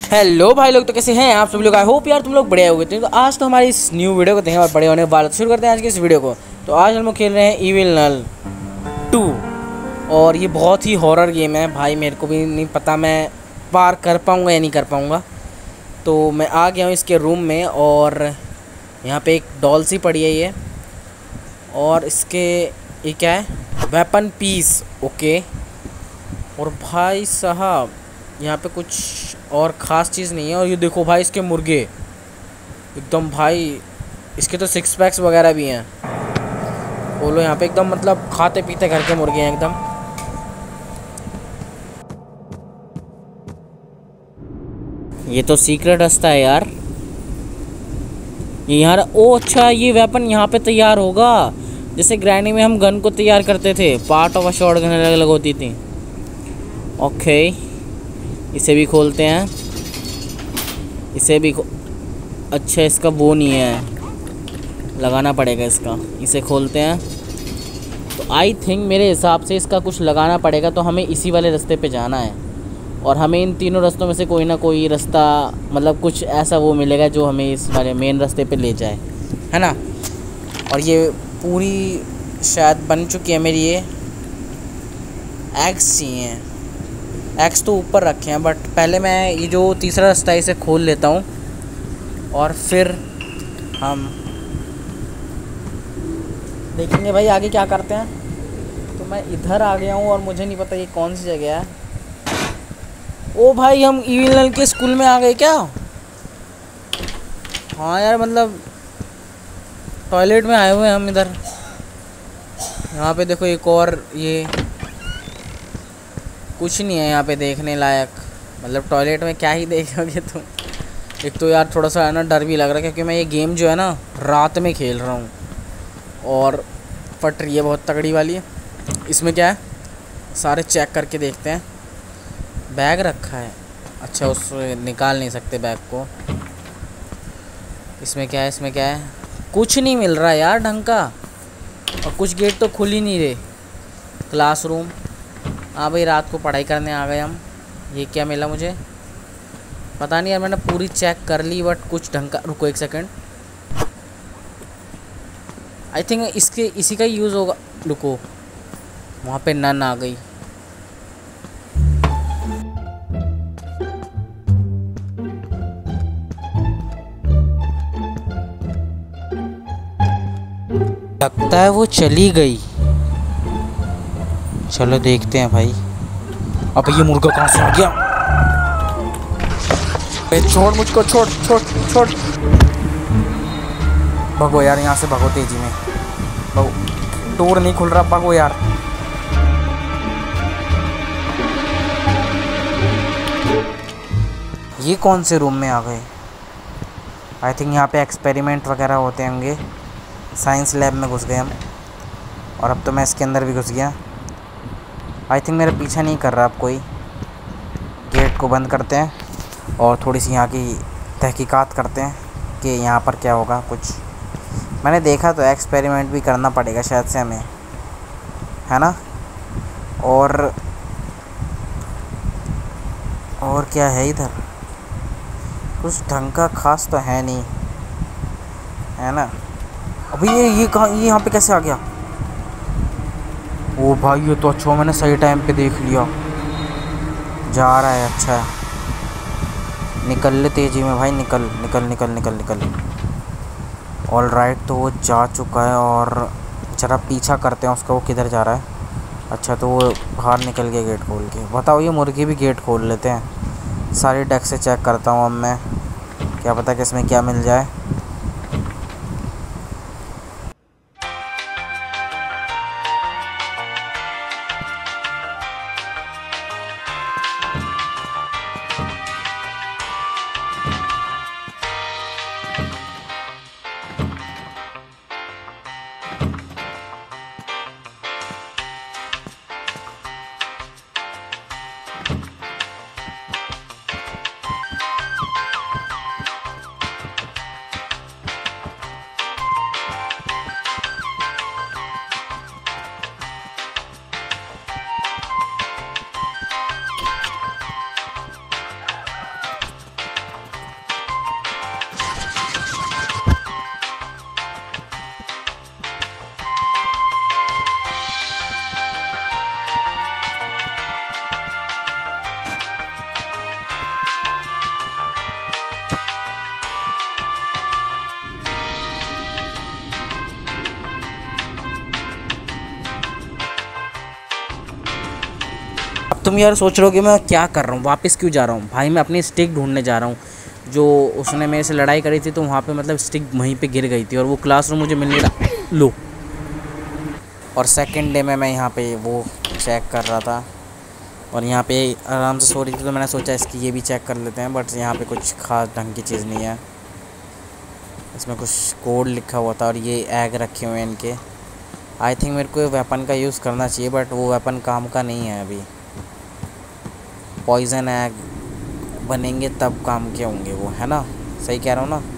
Hello भाई लोग, तो कैसे हैं आप सभी लोग। आई होप यार तुम लोग बढ़िया होगे। तो आज तो हमारी इस न्यू वीडियो को देखें और बड़े होने वाले। शुरू करते हैं आज की इस वीडियो को। तो आज हम लोग खेल रहे हैं इविल नल 2 और ये बहुत ही हॉरर गेम है भाई। मेरे को भी नहीं पता मैं पार कर पाऊँगा या नहीं कर पाऊँगा। तो मैं आ गया हूँ इसके रूम में और यहाँ पे एक डॉल सी पड़ी है ये, और इसके ये क्या है, वेपन पीस। ओके। और भाई साहब यहाँ पे कुछ और ख़ास चीज़ नहीं है। और ये देखो भाई इसके मुर्गे एकदम भाई, इसके तो 6 पैक्स वगैरह भी हैं। बोलो यहाँ पे एकदम मतलब खाते पीते घर के मुर्गे हैं एकदम। ये तो सीक्रेट रास्ता है यार। ये यार, ओ अच्छा, ये वेपन यहाँ पे तैयार होगा। जैसे ग्रैनी में हम गन को तैयार करते थे, part of a shotgun अलग अलग होती थी। ओके, इसे भी खोलते हैं। इसे भी अच्छा, इसका वो नहीं है, लगाना पड़ेगा इसका। इसे खोलते हैं। तो आई थिंक मेरे हिसाब से इसका कुछ लगाना पड़ेगा। तो हमें इसी वाले रास्ते पे जाना है और हमें इन तीनों रास्तों में से कोई ना कोई रास्ता, मतलब कुछ ऐसा वो मिलेगा जो हमें इस वाले मेन रास्ते पे ले जाए, है ना। और ये पूरी शायद बन चुकी है मेरी। ये एग्स चाहिए, एक्स तो ऊपर रखे हैं, बट पहले मैं ये जो तीसरा रास्ता है इसे खोल लेता हूँ और फिर हम देखेंगे भाई आगे क्या करते हैं। तो मैं इधर आ गया हूँ और मुझे नहीं पता ये कौन सी जगह है। ओ भाई, हम इविल नल के स्कूल में आ गए क्या? हाँ यार, मतलब टॉयलेट में आए हुए हैं हम इधर। यहाँ पे देखो एक और, ये कुछ नहीं है यहाँ पे देखने लायक। मतलब टॉयलेट में क्या ही देखोगे तुम। एक तो यार थोड़ा सा है ना, डर भी लग रहा है क्योंकि मैं ये गेम जो है ना रात में खेल रहा हूँ और फट रही है बहुत तगड़ी वाली है। इसमें क्या है, सारे चेक करके देखते हैं। बैग रखा है, अच्छा उससे निकाल नहीं सकते बैग को। इसमें क्या है, इसमें क्या है, कुछ नहीं मिल रहा यार ढंग का। और कुछ गेट तो खुल ही नहीं रहे। क्लासरूम, हाँ भाई रात को पढ़ाई करने आ गए हम। ये क्या मिला मुझे पता नहीं यार, मैंने पूरी चेक कर ली बट कुछ ढंग का। रुको एक सेकंड, आई थिंक इसके इसी का यूज़ होगा। रुको, वहाँ पे नन आ गई। लगता है वो चली गई। चलो देखते हैं भाई। अब ये मुर्गा कहाँ से आ गया? छोड़ मुझको, छोड़ छोड़ छोड़। भगो यार यहाँ से, भगो तेजी में भगो। डोर नहीं खुल रहा, भगो यार। ये कौन से रूम में आ गए? आई थिंक यहाँ पे एक्सपेरिमेंट वगैरह होते होंगे। साइंस लैब में घुस गए हम और अब तो मैं इसके अंदर भी घुस गया। आई थिंक मेरा पीछा नहीं कर रहा अब कोई। गेट को बंद करते हैं और थोड़ी सी यहाँ की तहकीकात करते हैं कि यहाँ पर क्या होगा। कुछ मैंने देखा तो एक्सपेरिमेंट भी करना पड़ेगा शायद से हमें, है ना। और क्या है इधर, कुछ ढंग का खास तो है नहीं, है ना। अभी ये कहाँ, ये यहाँ पे कैसे आ गया? ओ भाई ये तो अच्छा, मैंने सही टाइम पे देख लिया। जा रहा है, अच्छा है। निकल ले तेजी में भाई, निकल निकल निकल निकल निकल। ऑल राइट, तो वो जा चुका है और जरा पीछा करते हैं उसका, वो किधर जा रहा है। अच्छा, तो वो बाहर निकल गया गेट खोल के। बताओ, ये मुर्गी भी गेट खोल लेते हैं। सारी डेस्क से चेक करता हूँ अब मैं, क्या पता कि इसमें क्या मिल जाए। तुम यार सोच रहे हो कि मैं क्या कर रहा हूँ, वापस क्यों जा रहा हूँ भाई। मैं अपनी स्टिक ढूंढने जा रहा हूँ। जो उसने मेरे से लड़ाई करी थी तो वहाँ पे मतलब स्टिक वहीं पे गिर गई थी और वो क्लासरूम मुझे मिल नहीं रहा। लो, और सेकंड डे में मैं यहाँ पे वो चेक कर रहा था और यहाँ पे आराम से सो रही थी, तो मैंने सोचा इसकी ये भी चेक कर लेते हैं। बट यहाँ पे कुछ खास ढंग की चीज़ नहीं है। इसमें कुछ कोड लिखा हुआ था और ये एग रखे हुए हैं इनके। आई थिंक मेरे को वेपन का यूज़ करना चाहिए, बट वो वेपन काम का नहीं है अभी। पॉइज़न एग बनेंगे तब काम के होंगे वो, है ना? सही कह रहा हूँ ना?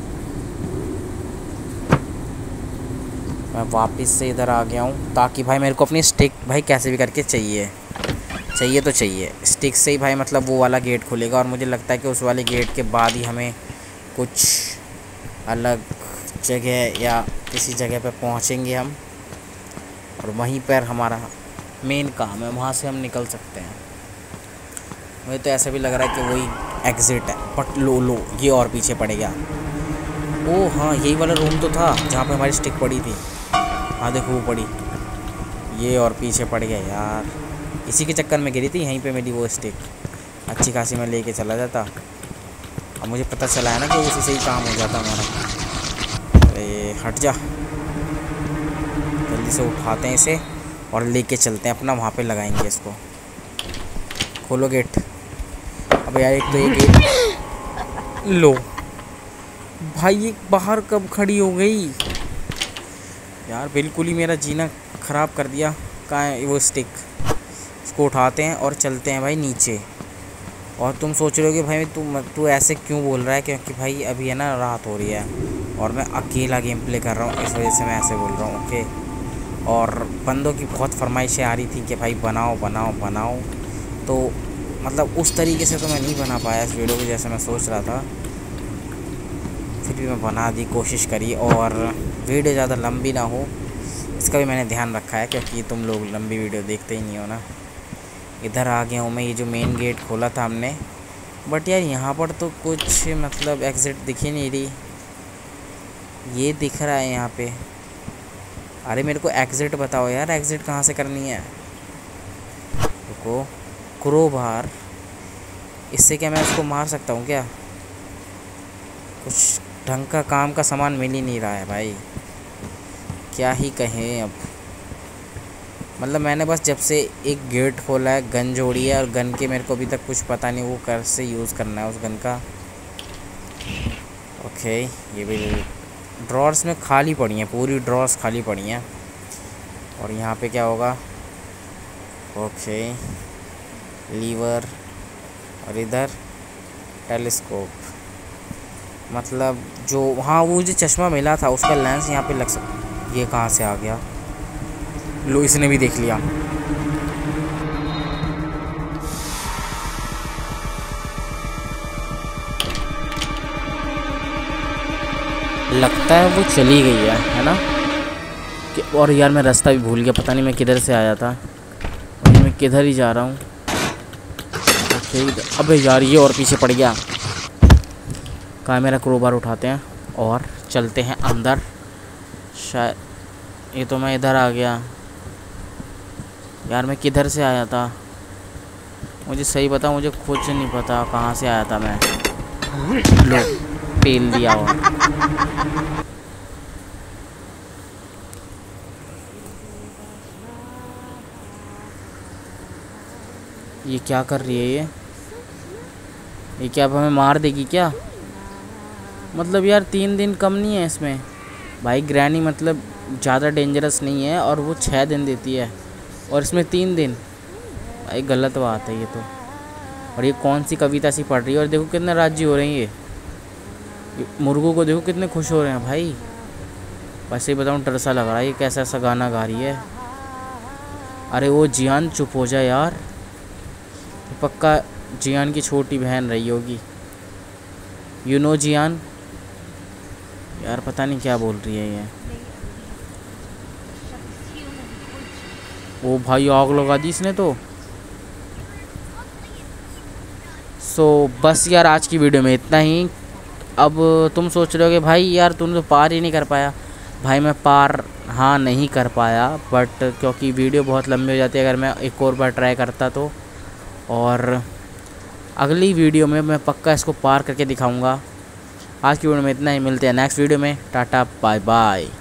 मैं वापस से इधर आ गया हूँ ताकि भाई मेरे को अपनी स्टिक भाई कैसे भी करके चाहिए तो चाहिए। स्टिक से ही भाई मतलब वो वाला गेट खुलेगा और मुझे लगता है कि उस वाले गेट के बाद ही हमें कुछ अलग जगह या किसी जगह पे पहुँचेंगे हम, और वहीं पर हमारा मेन काम है, वहाँ से हम निकल सकते हैं। मुझे तो ऐसा भी लग रहा है कि वही एग्ज़िट है। बट लो ये और पीछे पड़ गया। ओह हाँ, यही वाला रूम तो था जहाँ पे हमारी स्टिक पड़ी थी। हाँ देखो वो पड़ी, ये और पीछे पड़ गया यार। इसी के चक्कर में गिरी थी, यहीं पे मेरी वो स्टिक अच्छी खासी मैं लेके चला जाता। अब मुझे पता चला है ना कि उसी से ही काम हो जाता हमारा। अरे हट जा, जल्दी से उठाते हैं इसे और लेके चलते हैं अपना, वहाँ पे लगाएंगे इसको। खोलो गेट। अब यार एक तो ये गेट, लो भाई ये बाहर कब खड़ी हो गई यार, बिल्कुल ही मेरा जीना ख़राब कर दिया। कहाँ है वो स्टिक? इसको उठाते हैं और चलते हैं भाई नीचे। और तुम सोच रहे हो कि भाई तू ऐसे क्यों बोल रहा है, क्योंकि भाई अभी है ना रात हो रही है और मैं अकेला गेम प्ले कर रहा हूँ, इस वजह से मैं ऐसे बोल रहा हूँ। ओके, और बंदों की बहुत फरमाइशें आ रही थी कि भाई बनाओ, तो मतलब उस तरीके से तो मैं नहीं बना पाया इस वीडियो को जैसे मैं सोच रहा था। फिर भी मैं बना दी, कोशिश करी, और वीडियो ज़्यादा लंबी ना हो इसका भी मैंने ध्यान रखा है, क्योंकि तुम लोग लंबी वीडियो देखते ही नहीं हो ना। इधर आ गया हूँ मैं, ये जो मेन गेट खोला था हमने। बट यार यहाँ पर तो कुछ मतलब एग्ज़िट दिख ही नहीं रही। ये दिख रहा है यहाँ पे। अरे मेरे को एग्ज़िट बताओ यार, एग्ज़िट कहाँ से करनी है? रुको, क्रोबार, इससे क्या मैं उसको मार सकता हूँ क्या? कुछ ढंग का काम का सामान मिल ही नहीं रहा है भाई, क्या ही कहें अब। मतलब मैंने बस जब से एक गेट खोला है गन जोड़ी है, और गन के मेरे को अभी तक कुछ पता नहीं वो कैसे यूज़ करना है उस गन का। ओके, ये भी ड्रॉर्स में खाली पड़ी हैं, पूरी ड्रॉर्स खाली पड़ी हैं। और यहाँ पे क्या होगा? ओके, लीवर, और इधर टेलीस्कोप। मतलब जो हाँ वो जो चश्मा मिला था उसका लेंस यहाँ पे लग सकता। ये कहाँ से आ गया? लो, इसने भी देख लिया। लगता है वो चली गई है ना? और यार मैं रास्ता भी भूल गया, पता नहीं मैं किधर से आया था, मैं किधर ही जा रहा हूँ। अबे यार ये और पीछे पड़ गया। कहाँ मेरा क्रोबार? उठाते हैं और चलते हैं अंदर। शायद ये तो मैं इधर आ गया यार, मैं किधर से आया था मुझे सही बता, मुझे कुछ नहीं पता कहाँ से आया था मैं। लो, पेल दिया। और ये क्या कर रही है? ये क्या अब हमें मार देगी क्या? मतलब यार 3 दिन कम नहीं है इसमें भाई। ग्रैनी मतलब ज़्यादा डेंजरस नहीं है, और वो 6 दिन देती है और इसमें 3 दिन। भाई गलत बात है ये तो। और ये कौन सी कविता सी पढ़ रही है? और देखो कितने राजी हो रही है ये मुर्गों को देखो कितने खुश हो रहे हैं भाई। वैसे ही बताऊँ, डर सा लग रहा है ये कैसा ऐसा गाना गा रही है। अरे वो जियान, चुप हो जा यार। पक्का जियान की छोटी बहन रही होगी। यू नो जियान। यार पता नहीं क्या बोल रही है ये। ओ भाई आग लगा दी इसने तो। बस यार आज की वीडियो में इतना ही। अब तुम सोच रहे हो कि भाई यार तुमने तो पार ही नहीं कर पाया। भाई मैं पार नहीं कर पाया, बट क्योंकि वीडियो बहुत लंबी हो जाती है अगर मैं एक और बार ट्राई करता तो। और अगली वीडियो में मैं पक्का इसको पार करके दिखाऊंगा। आज की वीडियो में इतना ही, मिलते हैं नेक्स्ट वीडियो में। Tata bye bye.